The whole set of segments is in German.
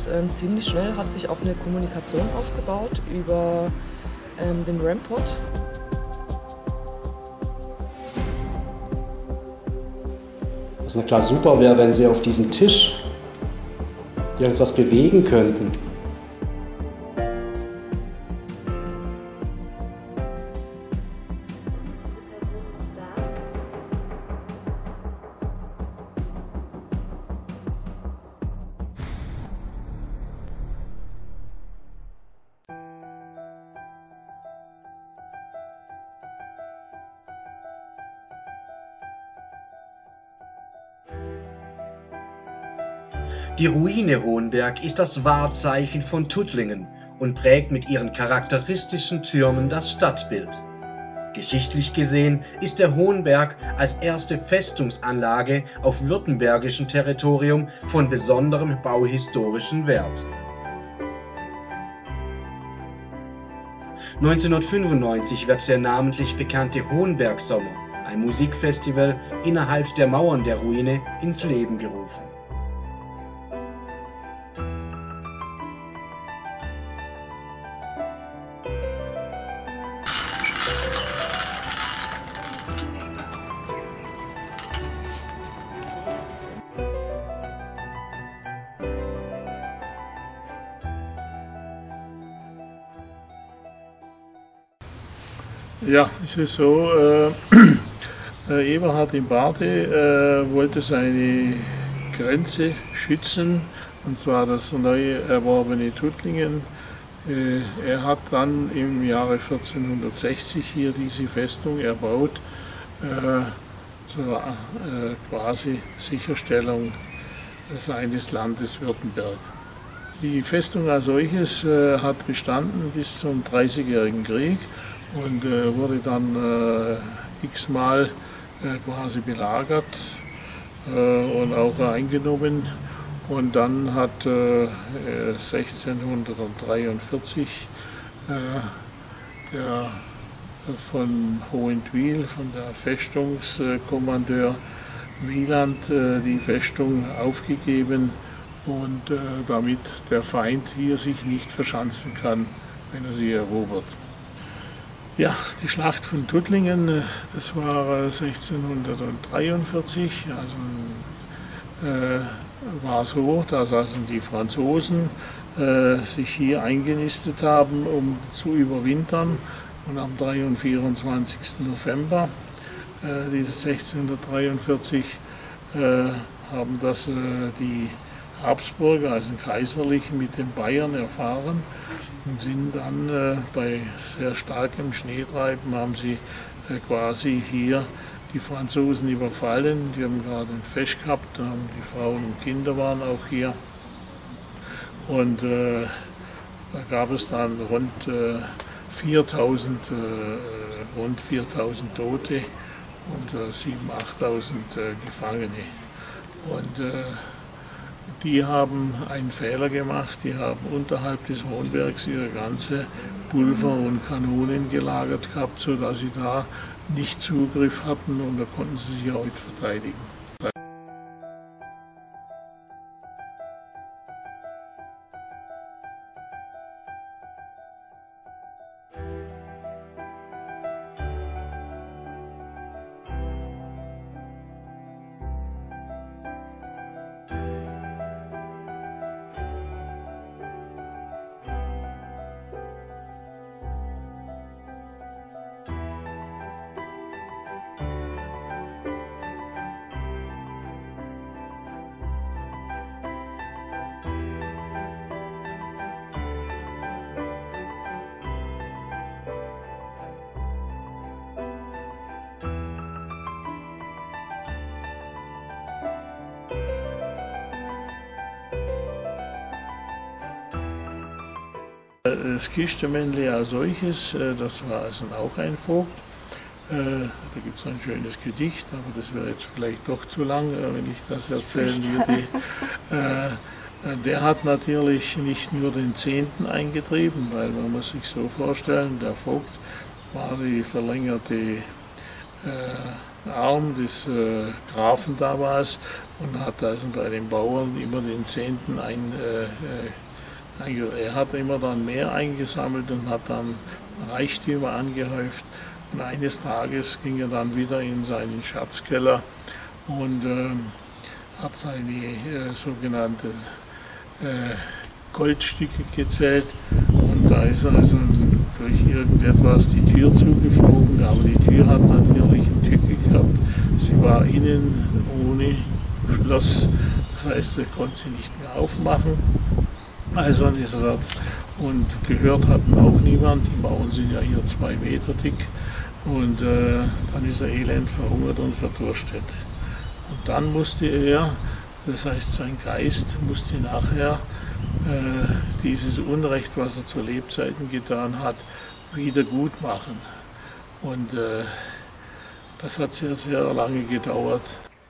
ziemlich schnell hat sich auch eine Kommunikation aufgebaut über den REM-Pod. Was na klar super wäre, wenn Sie auf diesem Tisch irgendwas bewegen könnten. Die Ruine Hohenberg ist das Wahrzeichen von Tuttlingen und prägt mit ihren charakteristischen Türmen das Stadtbild. Geschichtlich gesehen ist der Hohenberg als erste Festungsanlage auf württembergischem Territorium von besonderem bauhistorischen Wert. 1995 wird der namentlich bekannte Hohenberg-Sommer, ein Musikfestival innerhalb der Mauern der Ruine, ins Leben gerufen. Ja, es ist so, Eberhard im Bade wollte seine Grenze schützen, und zwar das neu erworbene Tuttlingen. Er hat dann im Jahre 1460 hier diese Festung erbaut, zur quasi Sicherstellung seines Landes Württemberg. Die Festung als solches hat bestanden bis zum Dreißigjährigen Krieg und wurde dann x-mal quasi belagert und auch eingenommen. Und dann hat 1643 der von Hohentwiel, von der Festungskommandeur Wieland, die Festung aufgegeben, und damit der Feind hier sich nicht verschanzen kann, wenn er sie erobert. Ja, die Schlacht von Tuttlingen, das war 1643, also war so, dass also die Franzosen sich hier eingenistet haben, um zu überwintern, und am 3. und 24. November dieses 1643 haben das die Habsburger, also Kaiserlichen, mit den Bayern erfahren und sind dann bei sehr starkem Schneetreiben, haben sie quasi hier die Franzosen überfallen. Die haben gerade ein Fest gehabt, die Frauen und Kinder waren auch hier, und da gab es dann rund 4000 Tote und 7.000, 8.000 Gefangene. Und die haben einen Fehler gemacht, die haben unterhalb des Hohenbergs ihre ganze Pulver und Kanonen gelagert gehabt, sodass sie da nicht Zugriff hatten, und da konnten sie sich auch nicht verteidigen. Das Kistemännli als solches, das war also auch ein Vogt. Da gibt es ein schönes Gedicht, aber das wäre jetzt vielleicht doch zu lang, wenn ich das erzählen würde. Der hat natürlich nicht nur den Zehnten eingetrieben, weil man muss sich so vorstellen, der Vogt war die verlängerte Arm des Grafen damals und hat also bei den Bauern immer den Zehnten er hat immer dann mehr eingesammelt und hat dann Reichtümer angehäuft. Und eines Tages ging er dann wieder in seinen Schatzkeller und hat seine sogenannten Goldstücke gezählt. Und da ist also durch irgendetwas die Tür zugeflogen, aber die Tür hat natürlich eine Tücke gehabt. Sie war innen ohne Schloss, das heißt, er konnte sie nicht mehr aufmachen. Also ist er und gehört hatten auch niemand, die Mauern sind ja hier 2 Meter dick. Und dann ist er elend verhungert und verdurstet. Und dann musste er, das heißt sein Geist, musste nachher dieses Unrecht, was er zu Lebzeiten getan hat, wieder gut machen. Und das hat sehr, sehr lange gedauert.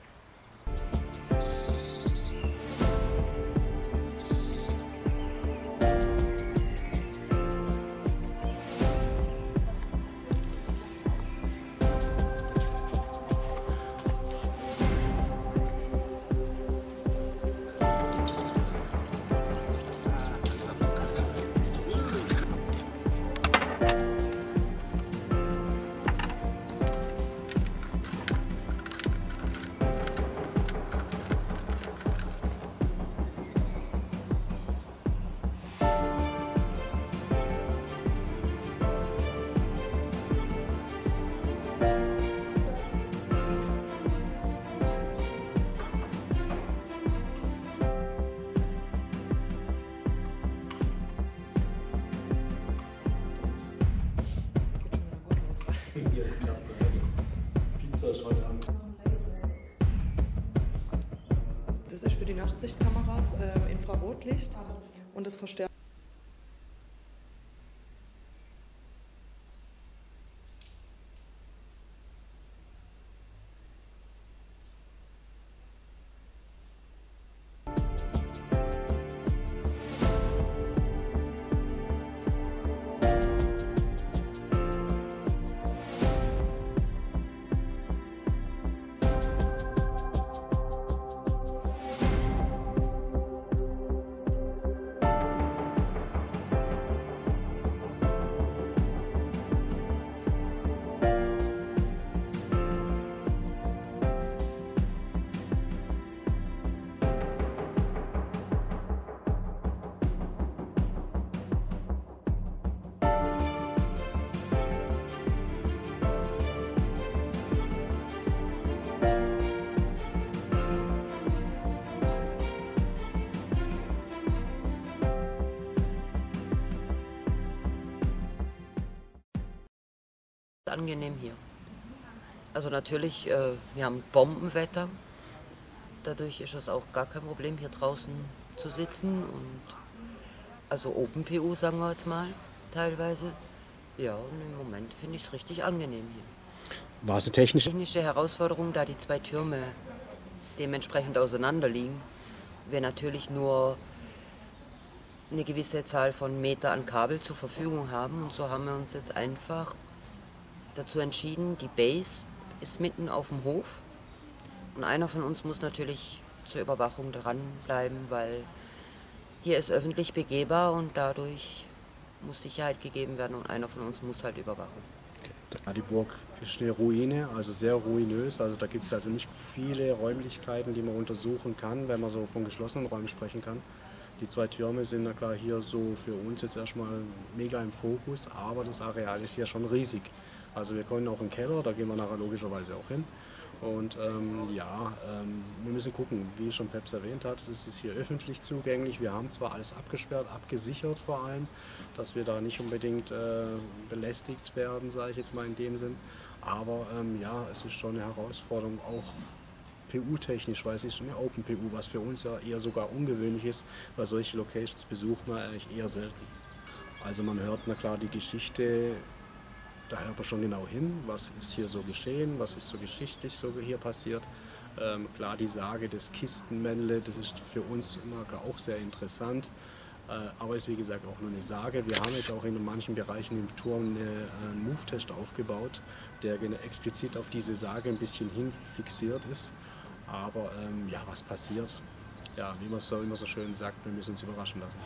Hier ist Katze. Pizza ist heute Abend. Das ist für die Nachtsichtkameras Infrarotlicht und das verstärkt. Angenehm hier. Also natürlich, wir haben Bombenwetter. Dadurch ist es auch gar kein Problem, hier draußen zu sitzen. Und also Open PU, sagen wir jetzt mal, teilweise. Ja, und im Moment finde ich es richtig angenehm hier. War es eine technische Herausforderung, da die 2 Türme dementsprechend auseinander liegen. Wir natürlich nur eine gewisse Zahl von Meter an Kabel zur Verfügung haben. Und so haben wir uns jetzt einfach dazu entschieden, die Base ist mitten auf dem Hof und einer von uns muss natürlich zur Überwachung dranbleiben, weil hier ist öffentlich begehbar und dadurch muss Sicherheit gegeben werden und einer von uns muss halt überwachen. Ja, die Burg ist eine Ruine, also sehr ruinös. Also da gibt es also nicht viele Räumlichkeiten, die man untersuchen kann, wenn man so von geschlossenen Räumen sprechen kann. Die 2 Türme sind na klar hier so für uns jetzt erstmal mega im Fokus, aber das Areal ist ja schon riesig. Also wir können auch im Keller, da gehen wir nachher logischerweise auch hin. Und wir müssen gucken, wie schon Peps erwähnt hat, das ist hier öffentlich zugänglich. Wir haben zwar alles abgesperrt, abgesichert vor allem, dass wir da nicht unbedingt belästigt werden, sage ich jetzt mal in dem Sinn. Aber es ist schon eine Herausforderung, auch PU-technisch, weil es ist eine Open PU, was für uns ja eher sogar ungewöhnlich ist, weil solche Locations besucht man eigentlich eher selten. Also man hört na klar die Geschichte. Da hört man schon genau hin, was ist hier so geschehen, was ist so geschichtlich so hier passiert. Klar, die Sage des Kistenmännle, das ist für uns immer auch sehr interessant. Aber ist wie gesagt auch nur eine Sage. Wir haben jetzt auch in manchen Bereichen im Turm einen Move-Test aufgebaut, der explizit auf diese Sage ein bisschen hin fixiert ist. Aber ja, was passiert? Ja, wie man so immer so schön sagt, wir müssen uns überraschen lassen.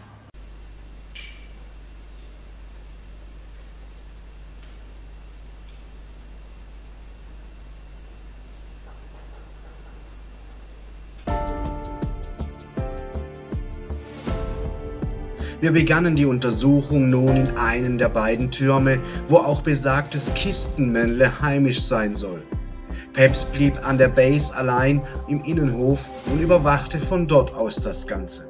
Wir begannen die Untersuchung nun in einen der beiden Türme, wo auch besagtes Kistenmännle heimisch sein soll. Peps blieb an der Base allein im Innenhof und überwachte von dort aus das Ganze.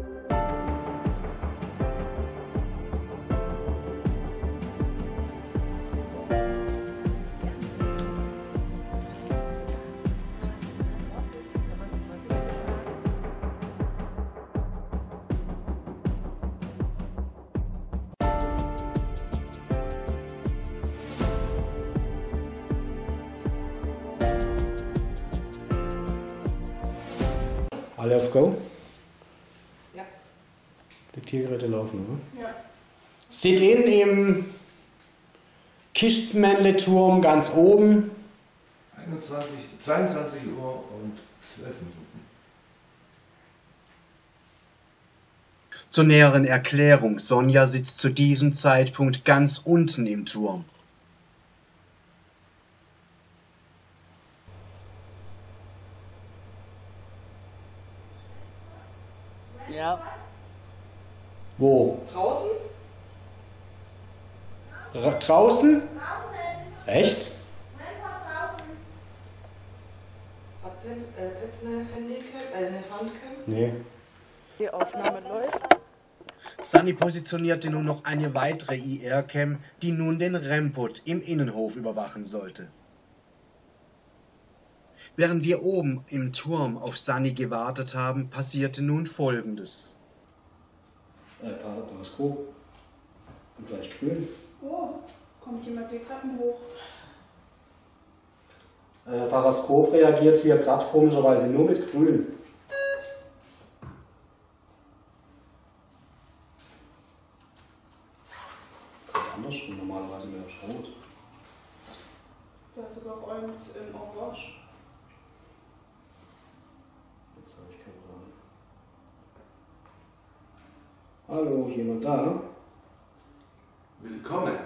Alle auf Go? Ja. Die Tiergeräte laufen, oder? Ja. Sit in im Kistenmännle-Turm ganz oben. 22 Uhr und 12 Minuten. Zur näheren Erklärung, Sonja sitzt zu diesem Zeitpunkt ganz unten im Turm. Ja. Wo? Draußen? Draußen? Echt? Hat Peps eine eine Handcam? Nee. Die Aufnahme läuft. Sunny positionierte nun noch eine weitere IR-Cam, die nun den Rempot im Innenhof überwachen sollte. Während wir oben im Turm auf Sunny gewartet haben, passierte nun Folgendes. Paraskop. Und gleich grün. Oh, kommt jemand die Treppen hoch? Paraskop reagiert hier gerade komischerweise nur mit grün. Andersrum, normalerweise wäre es rot. Da ist sogar eins in Orange. Jetzt habe ich keine Ahnung. Hallo, jemand da? Willkommen.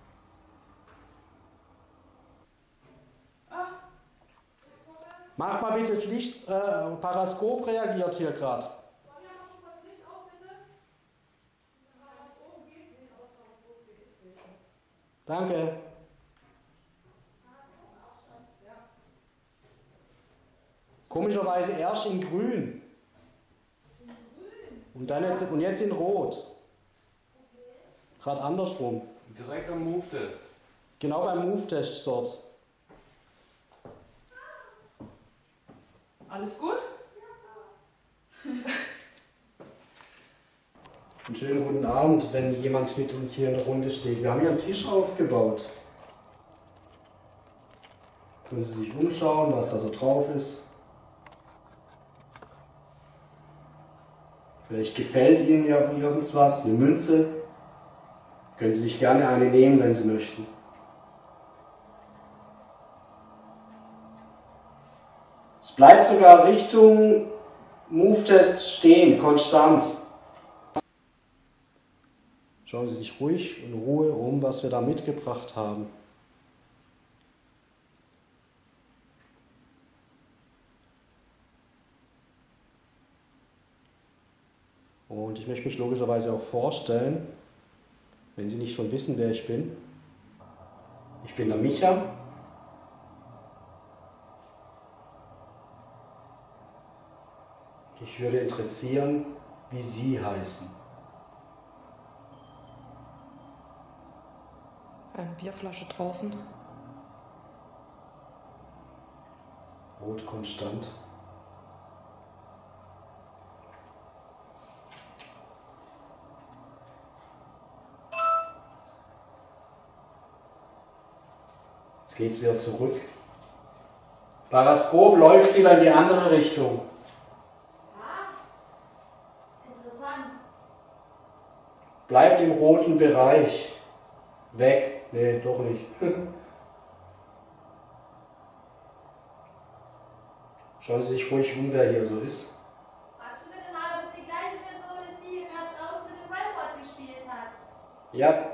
Mach mal bitte das Licht, Paraskop reagiert hier gerade. Danke. Komischerweise erst in grün. Und jetzt in rot. Gerade andersrum. Direkt am Move-Test. Genau beim Move-Test dort. Alles gut? Einen schönen guten Abend, wenn jemand mit uns hier in der Runde steht. Wir haben hier einen Tisch aufgebaut. Können Sie sich umschauen, was da so drauf ist. Vielleicht gefällt Ihnen ja irgendwas, eine Münze. Können Sie sich gerne eine nehmen, wenn Sie möchten. Es bleibt sogar Richtung Move-Test stehen, konstant. Schauen Sie sich ruhig in Ruhe um, was wir da mitgebracht haben. Und ich möchte mich logischerweise auch vorstellen, wenn Sie nicht schon wissen, wer ich bin. Ich bin der Micha. Mich würde interessieren, wie Sie heißen. Eine Bierflasche draußen. Rot konstant. Jetzt geht es wieder zurück. Paraskop läuft wieder in die andere Richtung. Bleibt im roten Bereich. Weg. Nee, doch nicht. Schauen Sie sich ruhig um, wer hier so ist. Warte bitte mal, ob es die gleiche Person ist, die hier gerade draußen mit dem Rampart gespielt hat. Ja.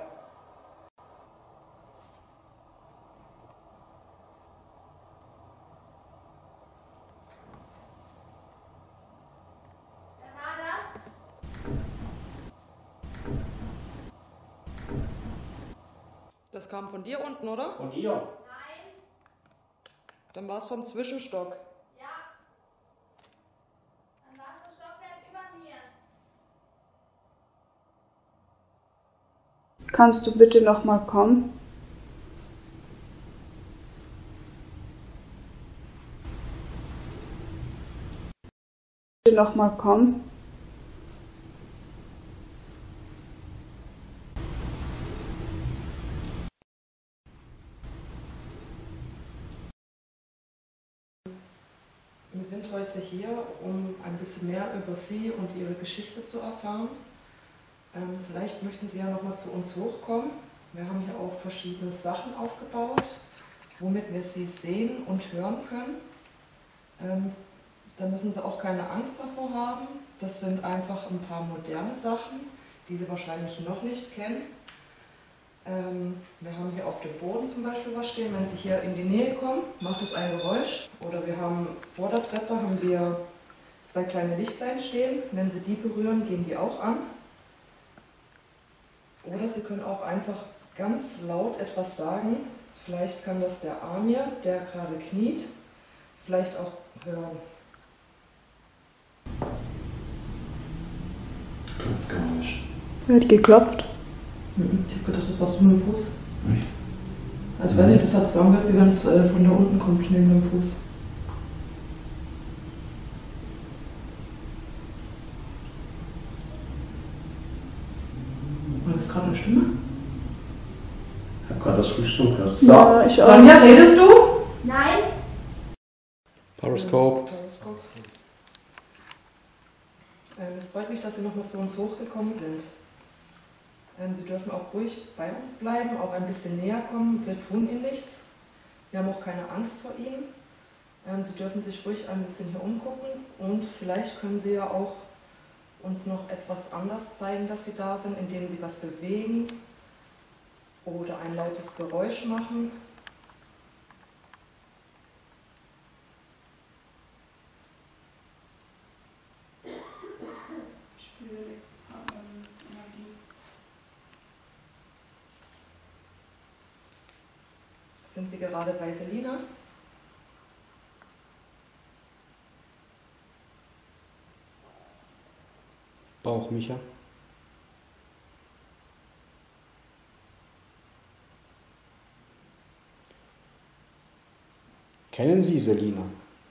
Wer war das? Das kam von dir unten, oder? Von hier. Nein. Dann war es vom Zwischenstock. Ja. Dann war es das Stockwerk über mir. Kannst du bitte noch mal kommen? Bitte noch mal kommen? Wir sind heute hier, um ein bisschen mehr über Sie und Ihre Geschichte zu erfahren. Vielleicht möchten Sie ja noch mal zu uns hochkommen. Wir haben hier auch verschiedene Sachen aufgebaut, womit wir Sie sehen und hören können. Da müssen Sie auch keine Angst davor haben. Das sind einfach ein paar moderne Sachen, die Sie wahrscheinlich noch nicht kennen. Wir haben hier auf dem Boden zum Beispiel was stehen. Wenn Sie hier in die Nähe kommen, macht es ein Geräusch. Oder wir haben vor der Treppe haben wir 2 kleine Lichtlein stehen. Wenn Sie die berühren, gehen die auch an. Oder Sie können auch einfach ganz laut etwas sagen. Vielleicht kann das der Amir, der gerade kniet, vielleicht auch hören. Klopfgeräusch. Wer hat geklopft? Ich habe gedacht, das warst du mit dem Fuß. Also wenn nicht, das hat so angehört, wie wenn es von da unten kommt, neben dem Fuß. War das gerade eine Stimme? Ich habe gerade das Frühstück gehört. So. Ja, ich auch. Sonja, redest du? Nein. Periscope. Periscope. Es freut mich, dass Sie nochmal zu uns hochgekommen sind. Sie dürfen auch ruhig bei uns bleiben, auch ein bisschen näher kommen. Wir tun Ihnen nichts. Wir haben auch keine Angst vor Ihnen. Sie dürfen sich ruhig ein bisschen hier umgucken und vielleicht können Sie ja auch uns noch etwas anders zeigen, dass Sie da sind, indem Sie was bewegen oder ein lautes Geräusch machen. Sind Sie gerade bei Selina? Bauch, Micha. Kennen Sie Selina?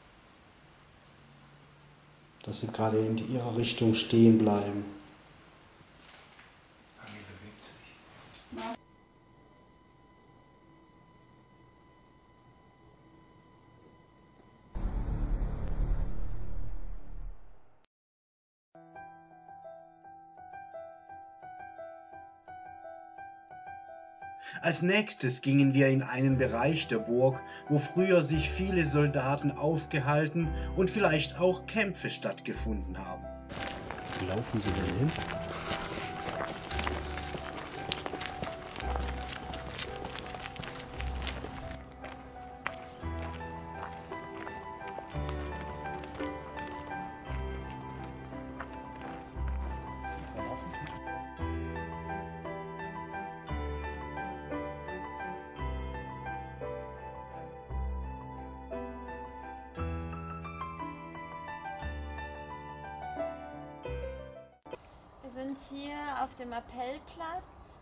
Dass Sie gerade in Ihrer Richtung stehen bleiben. Anni bewegt sich. Als nächstes gingen wir in einen Bereich der Burg, wo früher sich viele Soldaten aufgehalten und vielleicht auch Kämpfe stattgefunden haben. Wo laufen Sie denn hin? Wir sind hier auf dem Appellplatz.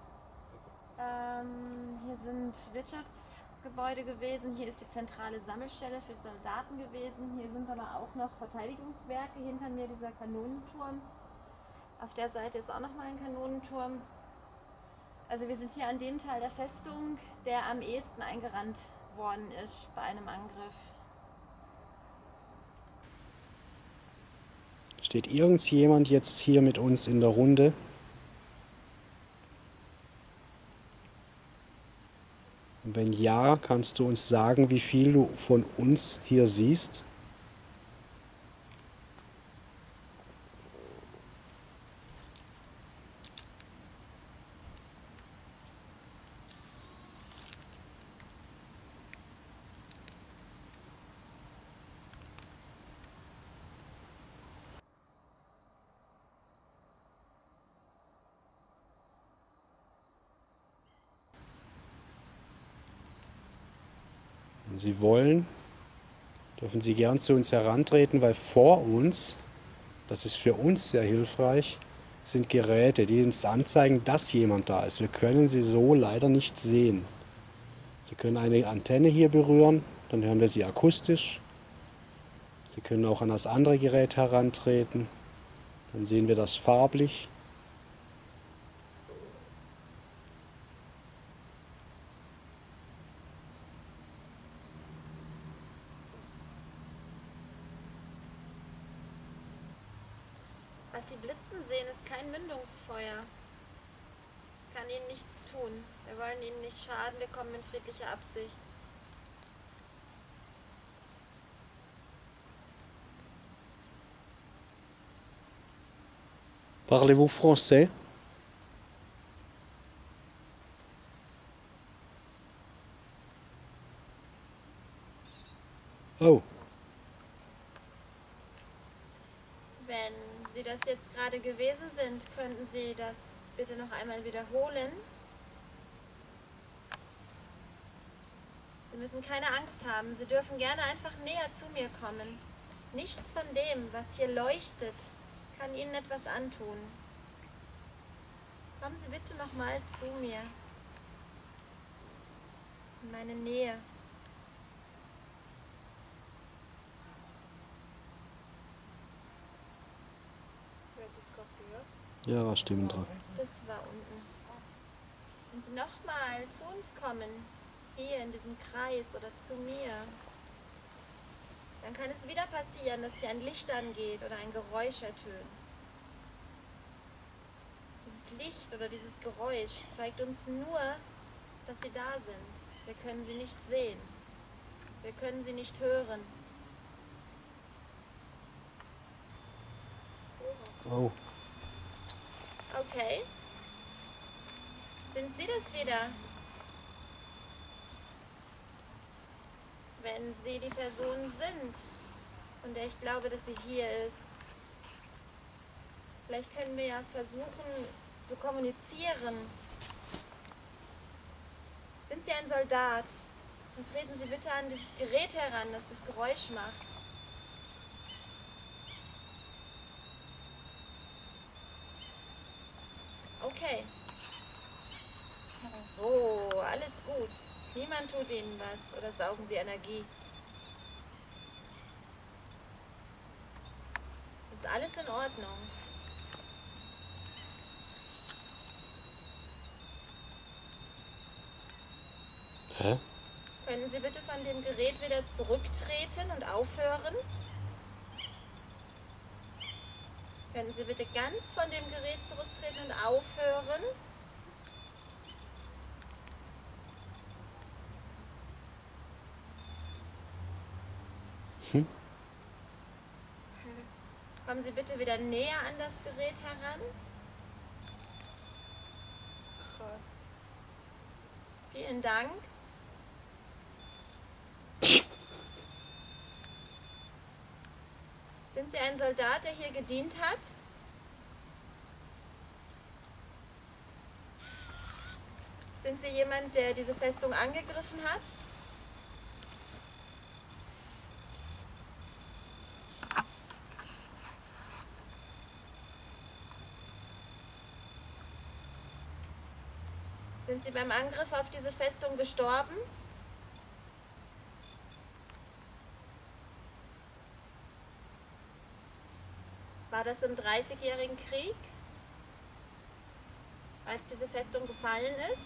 Hier sind Wirtschaftsgebäude gewesen. Hier ist die zentrale Sammelstelle für Soldaten gewesen. Hier sind aber auch noch Verteidigungswerke. Hinter mir dieser Kanonenturm. Auf der Seite ist auch noch mal ein Kanonenturm. Also wir sind hier an dem Teil der Festung, der am ehesten eingerannt worden ist bei einem Angriff. Steht irgendjemand jetzt hier mit uns in der Runde? Wenn ja, kannst du uns sagen, wie viel du von uns hier siehst? Wenn Sie wollen, dürfen Sie gern zu uns herantreten, weil vor uns, das ist für uns sehr hilfreich, sind Geräte, die uns anzeigen, dass jemand da ist. Wir können sie so leider nicht sehen. Sie können eine Antenne hier berühren, dann hören wir sie akustisch. Sie können auch an das andere Gerät herantreten, dann sehen wir das farblich. Was Sie blitzen sehen, ist kein Mündungsfeuer. Es kann Ihnen nichts tun. Wir wollen Ihnen nicht schaden, wir kommen in friedlicher Absicht. Parlez-vous français? Oh, Wenn Sie das jetzt gerade gewesen sind, könnten Sie das bitte noch einmal wiederholen? Sie müssen keine Angst haben. Sie dürfen gerne einfach näher zu mir kommen. Nichts von dem, was hier leuchtet, kann Ihnen etwas antun. Kommen Sie bitte noch mal zu mir. In meine Nähe. Wer hat das gerade gehört? ja, da stimmen dran. Das war unten. Wenn Sie nochmal zu uns kommen, hier in diesem Kreis oder zu mir, dann kann es wieder passieren, dass hier ein Licht angeht oder ein Geräusch ertönt. Dieses Licht oder dieses Geräusch zeigt uns nur, dass Sie da sind. Wir können Sie nicht sehen. Wir können Sie nicht hören. Oh, Okay. Sind Sie das wieder? Wenn Sie die Person sind, von der ich glaube, dass sie hier ist. Vielleicht können wir ja versuchen zu kommunizieren. Sind Sie ein Soldat? Dann treten Sie bitte an dieses Gerät heran, das das Geräusch macht. Okay. Oh, alles gut. Niemand tut Ihnen was oder saugen Sie Energie. Es ist alles in Ordnung. hä? Können Sie bitte von dem Gerät wieder zurücktreten und aufhören? Können Sie bitte ganz von dem Gerät zurücktreten und aufhören? Hm? Kommen Sie bitte wieder näher an das Gerät heran. Krass. Vielen Dank. Sind Sie ein Soldat, der hier gedient hat? Sind Sie jemand, der diese Festung angegriffen hat? Sind Sie beim Angriff auf diese Festung gestorben? War das im Dreißigjährigen Krieg, als diese Festung gefallen ist?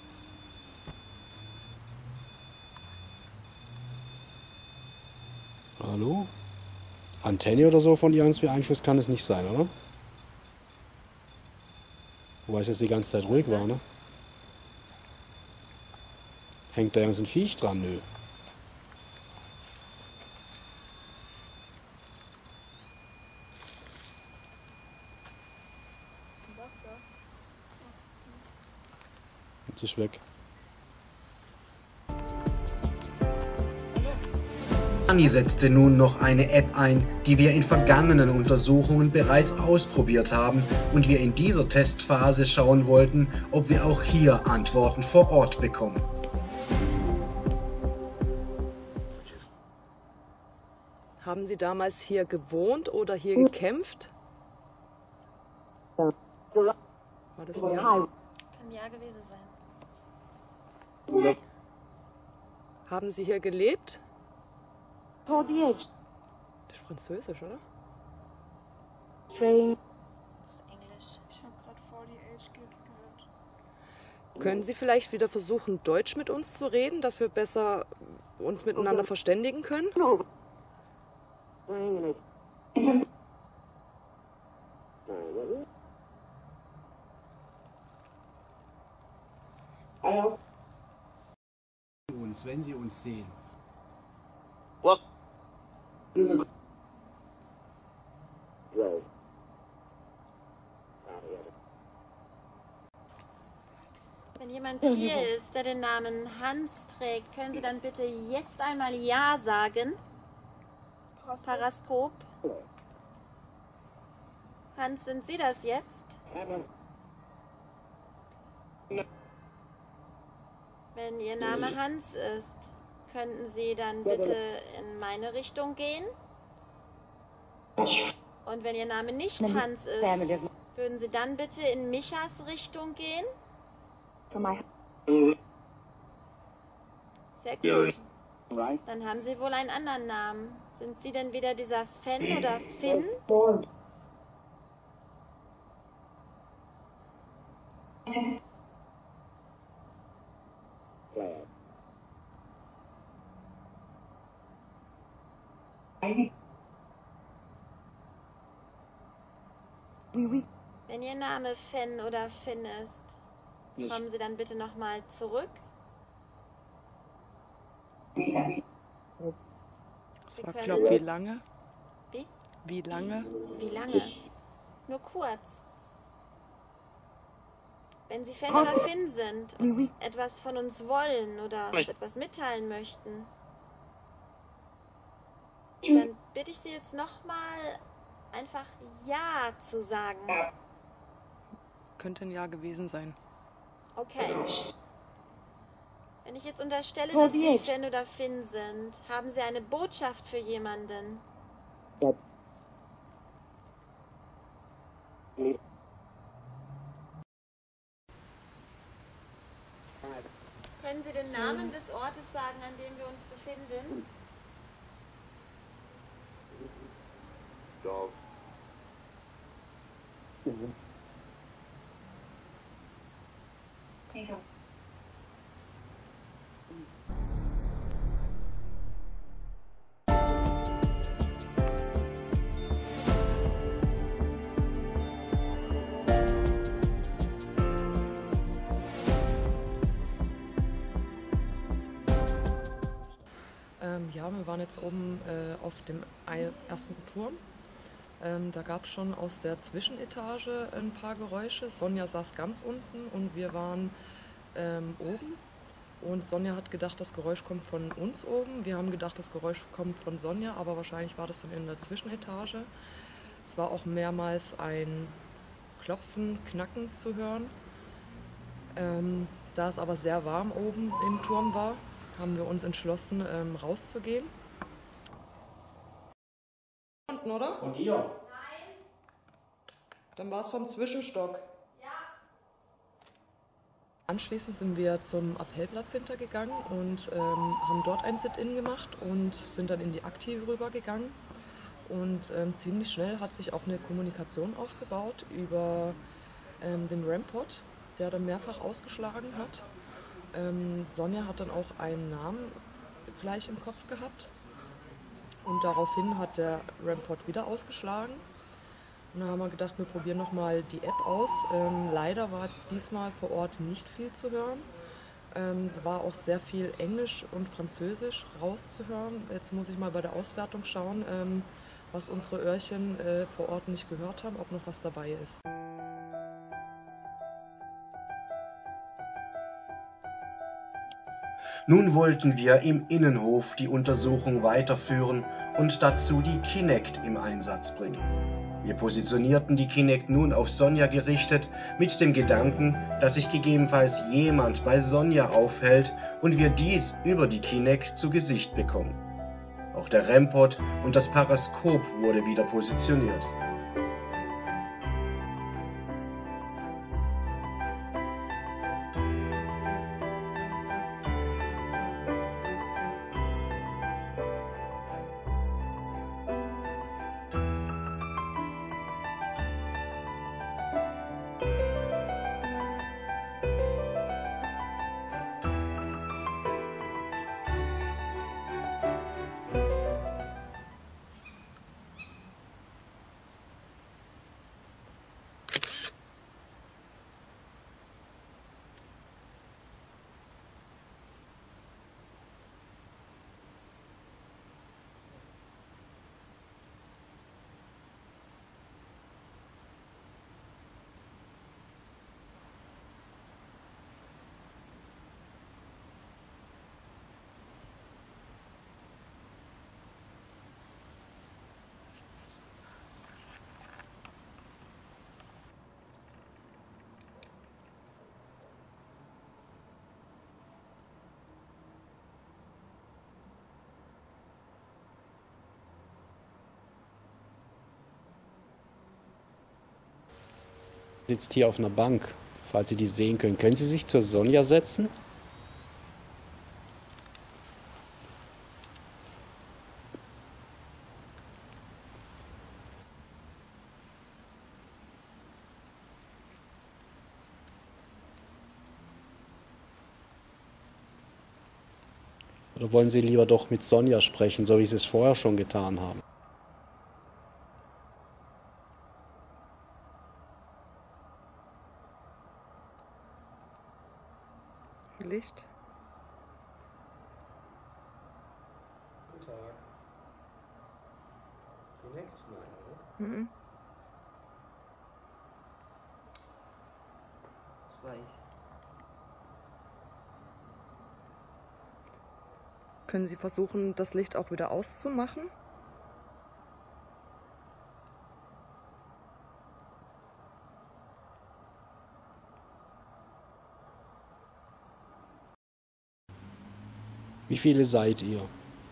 Hallo? Antenne oder so von Ihrem Beeinfluss kann es nicht sein, oder? Wobei es jetzt die ganze Zeit ruhig war, ne? Hängt da irgendein Viech dran? Nö. Jetzt ist weg. Anni setzte nun noch eine App ein, die wir in vergangenen Untersuchungen bereits ausprobiert haben und wir in dieser Testphase schauen wollten, ob wir auch hier Antworten vor Ort bekommen. Haben Sie damals hier gewohnt oder hier gekämpft? War das ein Ja? Kann Ja gewesen sein. Haben Sie hier gelebt? Das ist Französisch, oder? Das ist Englisch. Ich habe gerade 40 gehört. Können Sie vielleicht wieder versuchen, Deutsch mit uns zu reden, dass wir besser uns miteinander verständigen können? Uns, wenn Sie uns sehen. Wenn jemand hier ist, der den Namen Hans trägt, können Sie dann bitte jetzt einmal Ja sagen? Paraskop. Hans, sind Sie das jetzt? Wenn Ihr Name Hans ist, könnten Sie dann bitte in meine Richtung gehen? Und wenn Ihr Name nicht Hans ist, würden Sie dann bitte in Michas Richtung gehen? Sehr gut. Dann haben Sie wohl einen anderen Namen. Sind Sie denn wieder dieser Fen oder Finn? Wenn Ihr Name Fen oder Finn ist, kommen Sie dann bitte nochmal zurück. Das war, glaube ich, wie lange? Wie? Wie lange? Wie lange? Nur kurz. Wenn Sie Fen oder Finn sind und etwas von uns wollen oder uns etwas mitteilen möchten, dann bitte ich Sie jetzt nochmal einfach Ja zu sagen. Könnte ein Ja gewesen sein. Okay. Wenn ich jetzt unterstelle, dass Sie Fen oder Finn sind, haben Sie eine Botschaft für jemanden? Können Sie den Namen des Ortes sagen, an dem wir uns befinden? Ja, wir waren jetzt oben auf dem ersten Turm. Da gab es schon aus der Zwischenetage ein paar Geräusche. Sonja saß ganz unten und wir waren oben. Und Sonja hat gedacht, das Geräusch kommt von uns oben. Wir haben gedacht, das Geräusch kommt von Sonja, aber wahrscheinlich war das dann in der Zwischenetage. Es war auch mehrmals ein Klopfen, Knacken zu hören. Da es aber sehr warm oben im Turm war, haben wir uns entschlossen, rauszugehen. Unten, oder? Von hier? Nein. Dann war es vom Zwischenstock. Ja. Anschließend sind wir zum Appellplatz hintergegangen und haben dort ein Sit-In gemacht und sind dann in die Aktive rübergegangen. Und ziemlich schnell hat sich auch eine Kommunikation aufgebaut über den Rampot, der dann mehrfach ausgeschlagen hat. Sonja hat dann auch einen Namen gleich im Kopf gehabt und daraufhin hat der Rampot wieder ausgeschlagen. Und dann haben wir gedacht, wir probieren nochmal die App aus. Leider war jetzt diesmal vor Ort nicht viel zu hören. War auch sehr viel Englisch und Französisch rauszuhören. Jetzt muss ich mal bei der Auswertung schauen, was unsere Öhrchen vor Ort nicht gehört haben, ob noch was dabei ist. Nun wollten wir im Innenhof die Untersuchung weiterführen und dazu die Kinect im Einsatz bringen. Wir positionierten die Kinect nun auf Sonja gerichtet, mit dem Gedanken, dass sich gegebenenfalls jemand bei Sonja aufhält und wir dies über die Kinect zu Gesicht bekommen. Auch der REM-Pod und das Paraskop wurde wieder positioniert. Sitzt hier auf einer Bank, falls Sie die sehen können. Können Sie sich zur Sonja setzen? Oder wollen Sie lieber doch mit Sonja sprechen, so wie Sie es vorher schon getan haben? Licht. Guten Tag. Kinect? Nein, oder? Mhm. Zwei. Können Sie versuchen, das Licht auch wieder auszumachen? Wie viele seid ihr?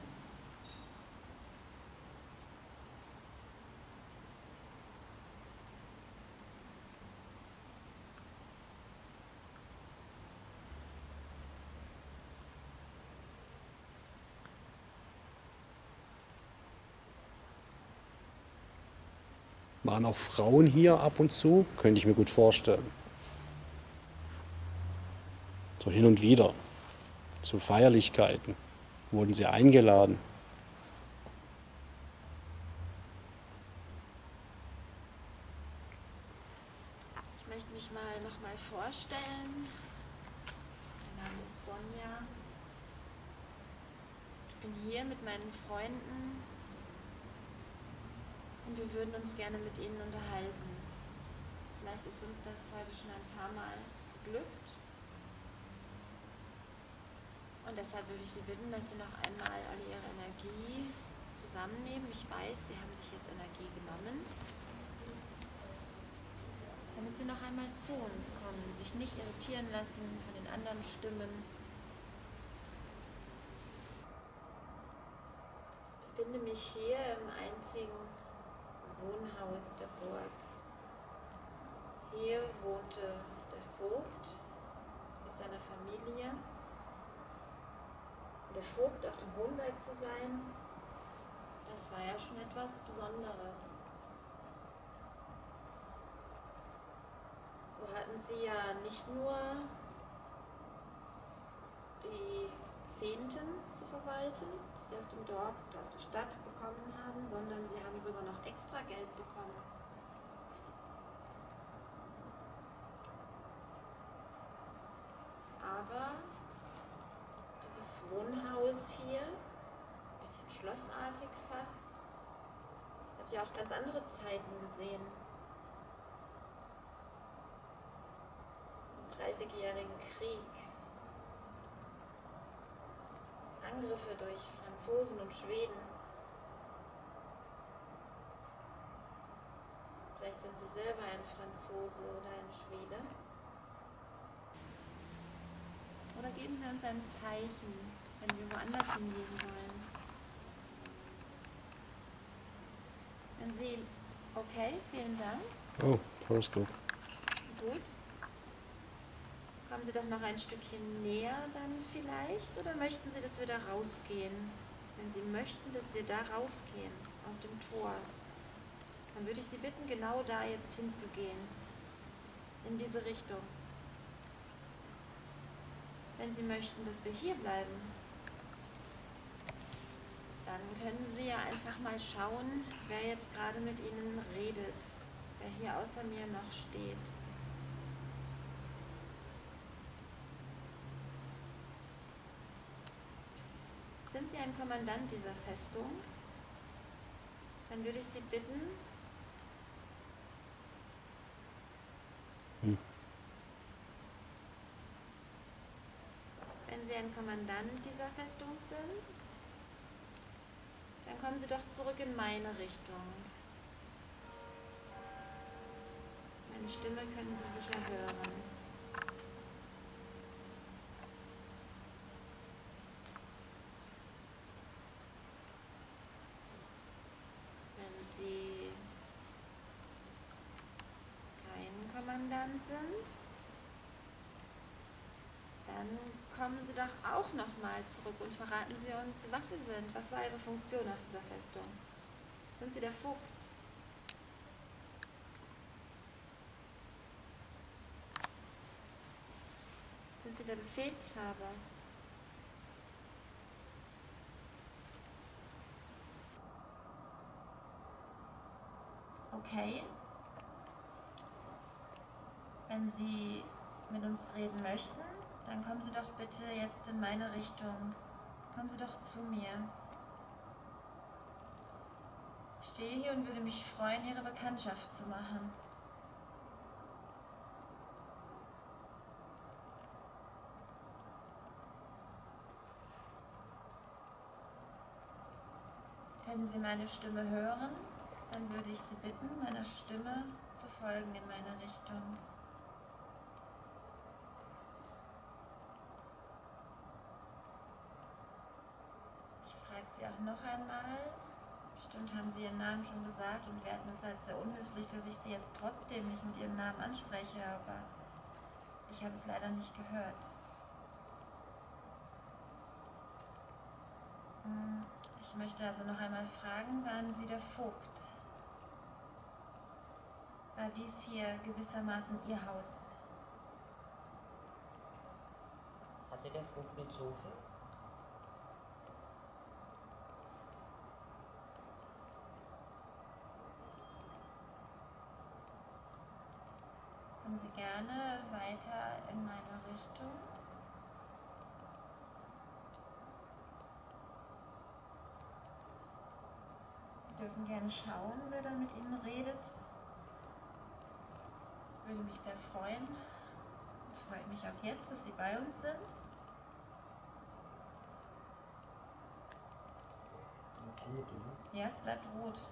Waren auch Frauen hier ab und zu? Könnte ich mir gut vorstellen. So hin und wieder. Zu Feierlichkeiten. Wurden sie eingeladen. Ich möchte mich noch mal vorstellen. Mein Name ist Sonja. Ich bin hier mit meinen Freunden und wir würden uns gerne mit Ihnen unterhalten. Vielleicht ist uns das heute schon ein paar Mal geglückt. Und deshalb würde ich Sie bitten, dass Sie noch einmal alle Ihre Energie zusammennehmen. Ich weiß, Sie haben sich jetzt Energie genommen. Damit Sie noch einmal zu uns kommen, sich nicht irritieren lassen von den anderen Stimmen. Ich befinde mich hier im einzigen Wohnhaus der Burg. Hier wohnte der Vogt mit seiner Familie. Der Vogt auf dem Hohenberg zu sein, das war ja schon etwas Besonderes. So hatten sie ja nicht nur die Zehnten zu verwalten, die sie aus dem Dorf oder aus der Stadt bekommen haben, sondern sie haben sogar noch extra Geld bekommen. Aber Wohnhaus hier, ein bisschen schlossartig fast. Hat ja auch ganz andere Zeiten gesehen. Im 30-jährigen Krieg. Angriffe durch Franzosen und Schweden. Vielleicht sind Sie selber ein Franzose oder ein Schwede. Oder geben Sie uns ein Zeichen, wenn wir woanders hingehen wollen. Wenn Sie... Okay, vielen Dank. Oh, Horoscope. Gut. Kommen Sie doch noch ein Stückchen näher dann vielleicht? Oder möchten Sie, dass wir da rausgehen? Wenn Sie möchten, dass wir da rausgehen, aus dem Tor, dann würde ich Sie bitten, genau da jetzt hinzugehen. In diese Richtung. Wenn Sie möchten, dass wir hier bleiben, dann können Sie ja einfach mal schauen, wer jetzt gerade mit Ihnen redet, wer hier außer mir noch steht. Sind Sie ein Kommandant dieser Festung? Dann würde ich Sie bitten, wenn Sie ein Kommandant dieser Festung sind, dann kommen Sie doch zurück in meine Richtung. Meine Stimme können Sie sicher hören. Wenn Sie kein Kommandant sind, dann kommen Sie doch auch noch mal zurück und verraten Sie uns, was Sie sind. Was war Ihre Funktion auf dieser Festung? Sind Sie der Vogt? Sind Sie der Befehlshaber? Okay. Wenn Sie mit uns reden möchten, dann kommen Sie doch bitte jetzt in meine Richtung. Kommen Sie doch zu mir. Ich stehe hier und würde mich freuen, Ihre Bekanntschaft zu machen. Können Sie meine Stimme hören? Dann würde ich Sie bitten, meiner Stimme zu folgen in meine Richtung. Ich frage Sie auch noch einmal. Bestimmt haben Sie Ihren Namen schon gesagt und werden es halt sehr unhöflich, dass ich Sie jetzt trotzdem nicht mit Ihrem Namen anspreche, aber ich habe es leider nicht gehört. Ich möchte also noch einmal fragen, waren Sie der Vogt? War dies hier gewissermaßen Ihr Haus? Hatte der Vogt mit Sofa? Kommen Sie gerne weiter in meine Richtung. Sie dürfen gerne schauen, wer da mit Ihnen redet. Würde mich sehr freuen. Freut mich auch jetzt, dass Sie bei uns sind. Ja, es bleibt rot.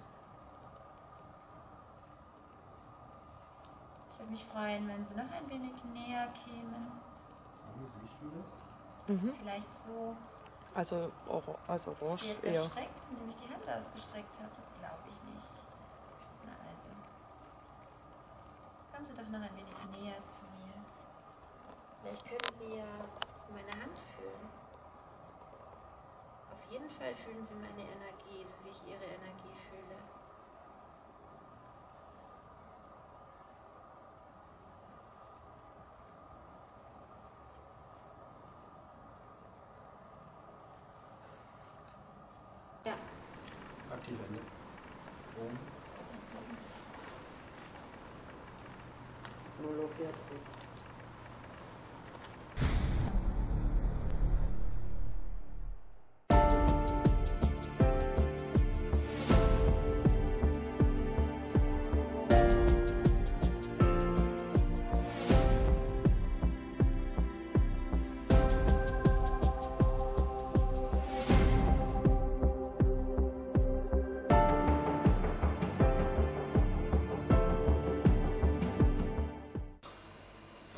Ich würde mich freuen, wenn Sie noch ein wenig näher kämen. Vielleicht so. Also orange Sie jetzt eher. erschreckt, indem ich die Hand ausgestreckt habe. Das glaube ich nicht. Na also. Kommen Sie doch noch ein wenig näher zu mir. Vielleicht können Sie ja meine Hand fühlen. Auf jeden Fall fühlen Sie meine Energie, so wie ich Ihre Energie fühle. Ja. Aktiv Ende. Oben. 0:40.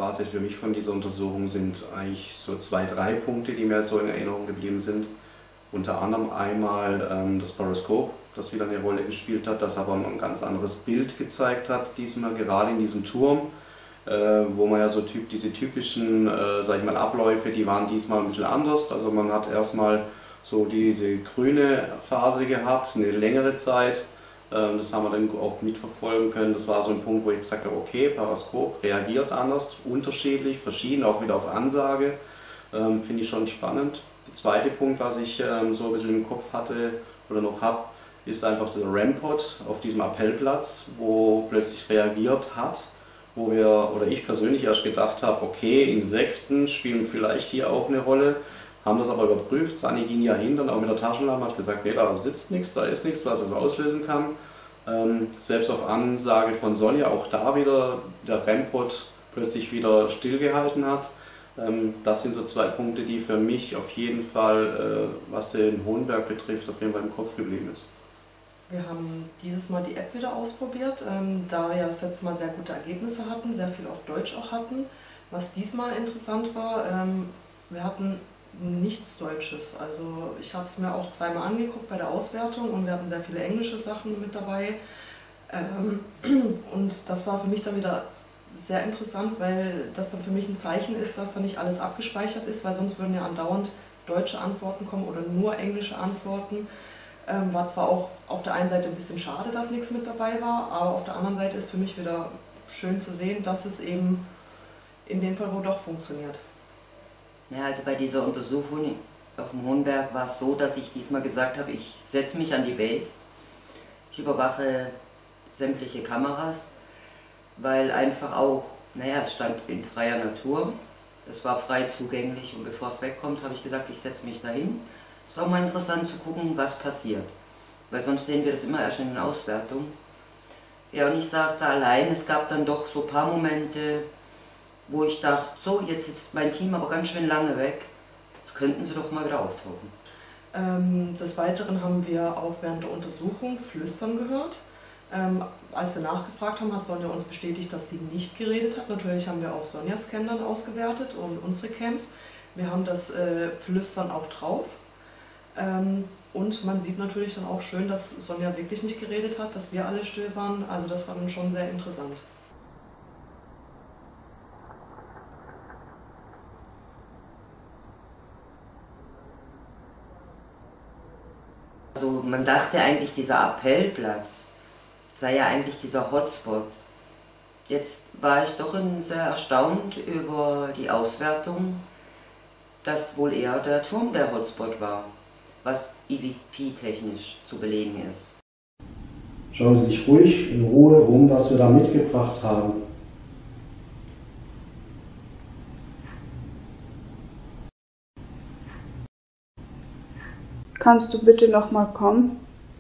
Fazit für mich von dieser Untersuchung sind eigentlich so 2, 3 Punkte, die mir so in Erinnerung geblieben sind. Unter anderem einmal das Periskop, das wieder eine Rolle gespielt hat, das aber ein ganz anderes Bild gezeigt hat, diesmal gerade in diesem Turm, wo man ja so diese typischen, sag ich mal, Abläufe, die waren diesmal ein bisschen anders. Also man hat erstmal so diese grüne Phase gehabt, eine längere Zeit. Das haben wir dann auch mitverfolgen können. Das war so ein Punkt, wo ich gesagt habe, okay, Periskop reagiert anders, unterschiedlich, verschieden, auch wieder auf Ansage. Finde ich schon spannend. Der zweite Punkt, was ich so ein bisschen im Kopf hatte oder noch habe, ist einfach der REM-Pod auf diesem Appellplatz, wo plötzlich reagiert hat, wo ich persönlich erst gedacht habe, okay, Insekten spielen vielleicht hier auch eine Rolle, haben das aber überprüft. Sani ging ja hin, dann auch mit der Taschenlampe, hat gesagt, nee, da sitzt nichts, da ist nichts, was es auslösen kann. Selbst auf Ansage von Sonja auch da wieder der REM-Pod plötzlich wieder stillgehalten hat. Das sind so 2 Punkte, die für mich auf jeden Fall, was den Hohenberg betrifft, auf jeden Fall im Kopf geblieben ist. Wir haben dieses Mal die App wieder ausprobiert, da wir das letzte Mal sehr gute Ergebnisse hatten, sehr viel auf Deutsch auch hatten. Was diesmal interessant war, wir hatten nichts Deutsches. Also ich habe es mir auch zweimal angeguckt bei der Auswertung und wir hatten sehr viele englische Sachen mit dabei. Und das war für mich dann wieder sehr interessant, weil das dann für mich ein Zeichen ist, dass da nicht alles abgespeichert ist, weil sonst würden ja andauernd deutsche Antworten kommen oder nur englische Antworten. War zwar auch auf der einen Seite ein bisschen schade, dass nichts mit dabei war, aber auf der anderen Seite ist für mich wieder schön zu sehen, dass es eben in dem Fall wohl doch funktioniert. Ja, also bei dieser Untersuchung auf dem Hohenberg war es so, dass ich diesmal gesagt habe, ich setze mich an die Base, ich überwache sämtliche Kameras, weil einfach auch, naja, es stand in freier Natur, es war frei zugänglich und bevor es wegkommt, habe ich gesagt, ich setze mich dahin. Es ist auch mal interessant zu gucken, was passiert, weil sonst sehen wir das immer erst in den Auswertungen. Ja, und ich saß da allein, es gab dann doch so ein paar Momente, wo ich dachte, so, jetzt ist mein Team aber ganz schön lange weg, jetzt könnten sie doch mal wieder auftauchen. Des Weiteren haben wir auch während der Untersuchung Flüstern gehört. Als wir nachgefragt haben, hat Sonja uns bestätigt, dass sie nicht geredet hat. Natürlich haben wir auch Sonjas Cam dann ausgewertet und unsere Cams. Wir haben das Flüstern auch drauf. Und man sieht natürlich dann auch schön, dass Sonja wirklich nicht geredet hat, dass wir alle still waren. Also das war dann schon sehr interessant. Also man dachte eigentlich, dieser Appellplatz sei ja eigentlich dieser Hotspot. Jetzt war ich doch sehr erstaunt über die Auswertung, dass wohl eher der Turm der Hotspot war, was EVP-technisch zu belegen ist. Schauen Sie sich ruhig in Ruhe um, was wir da mitgebracht haben. Kannst du bitte noch mal kommen?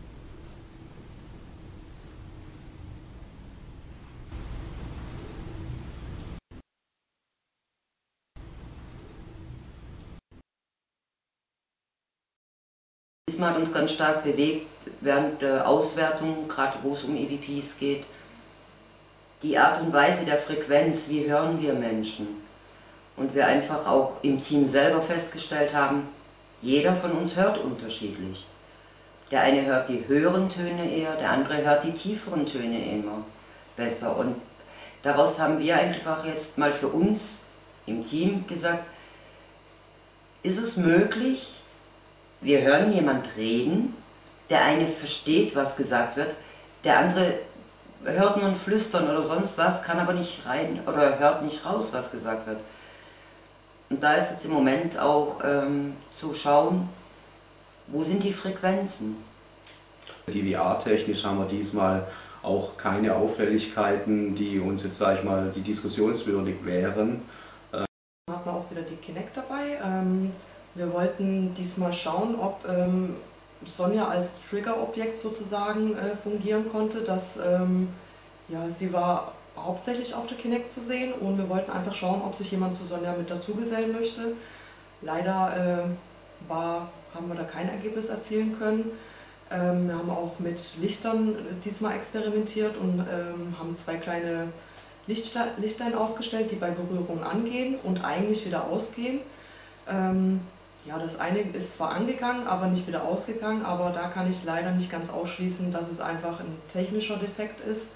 Diesmal hat uns ganz stark bewegt, während der Auswertung, gerade wo es um EVPs geht, die Art und Weise der Frequenz, wie hören wir Menschen. Und wir einfach auch im Team selber festgestellt haben, jeder von uns hört unterschiedlich. Der eine hört die höheren Töne eher, der andere hört die tieferen Töne immer besser. Und daraus haben wir einfach jetzt mal für uns im Team gesagt, ist es möglich, wir hören jemand reden, der eine versteht, was gesagt wird, der andere hört nur ein Flüstern oder sonst was, kann aber nicht rein oder hört nicht raus, was gesagt wird. Und da ist jetzt im Moment auch zu schauen, wo sind die Frequenzen. Die VR-technisch haben wir diesmal auch keine Auffälligkeiten, die uns jetzt, sag ich mal, die diskussionswürdig wären. Hatten wir auch wieder die Kinect dabei. Wir wollten diesmal schauen, ob Sonja als Triggerobjekt sozusagen fungieren konnte. Dass, ja, sie war hauptsächlich auf der Kinect zu sehen und wir wollten einfach schauen, ob sich jemand zu Sonja mit dazugesellen möchte. Leider haben wir da kein Ergebnis erzielen können. Wir haben auch mit Lichtern diesmal experimentiert und haben 2 kleine Lichtlein aufgestellt, die bei Berührung angehen und eigentlich wieder ausgehen. Ja, das eine ist zwar angegangen, aber nicht wieder ausgegangen, aber da kann ich leider nicht ganz ausschließen, dass es einfach ein technischer Defekt ist.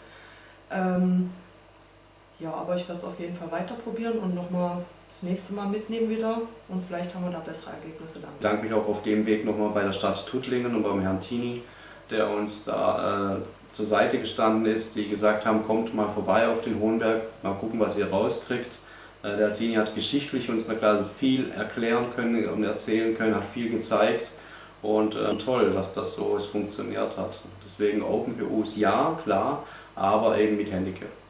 Ja, aber ich werde es auf jeden Fall weiter probieren und nochmal das nächste Mal mitnehmen wieder und vielleicht haben wir da bessere Ergebnisse dann. Ich bedanke mich auch auf dem Weg nochmal bei der Stadt Tuttlingen und beim Herrn Tini, der uns da zur Seite gestanden ist, die gesagt haben, kommt mal vorbei auf den Hohenberg, mal gucken, was ihr rauskriegt. Der Herr Tini hat geschichtlich uns in der Klasse viel erklären können und erzählen können, hat viel gezeigt und toll, dass das so funktioniert hat. Deswegen Open PUs ja, klar, aber eben mit Handicap.